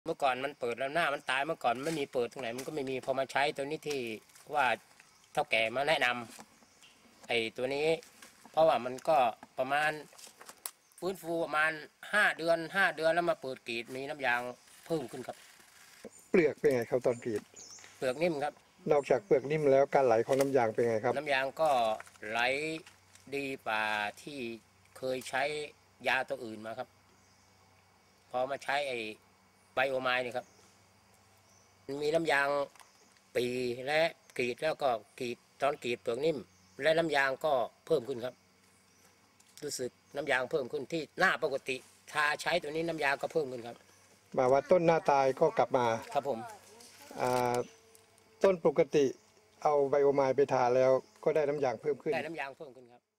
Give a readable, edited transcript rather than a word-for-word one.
เมื่อก่อนมันเปิดแล้วหน้ามันตายเมื่อก่อนไม่มีเปิดตรงไหนมันก็ไม่มีพอมาใช้ตัวนี้ที่ว่าเท่าแก่มาแนะนำไอ้ตัวนี้เพราะว่ามันก็ประมาณฟื้นฟูประมาณ5 เดือนแล้วมาเปิดกรีดมีน้ำยางเพิ่มขึ้นครับเปลือกเป็นไงครับตอนกรีดเปลือกนิ่มครับนอกจากเปลือกนิ่มแล้วการไหลของน้ำยางเป็นไงครับน้ำยางก็ไหลดีกว่าที่เคยใช้ยาตัวอื่นมาครับพอมาใช้ไอ้ไบโอไมล์นี่ครับมีน้ำยางปีและกรีดแล้วก็กรีดตอนกรีดเปลือกนิ่มและน้ำยางก็เพิ่มขึ้นครับรู้สึกน้ำยางเพิ่มขึ้นที่หน้าปกติถ้าใช้ตัวนี้น้ำยางก็เพิ่มขึ้นครับมาว่าต้นหน้าตายก็กลับมาครับผมต้นปกติเอาไบโอไมล์ไปทาแล้วก็ได้น้ำยางเพิ่มขึ้นได้น้ำยางเพิ่มขึ้นครับ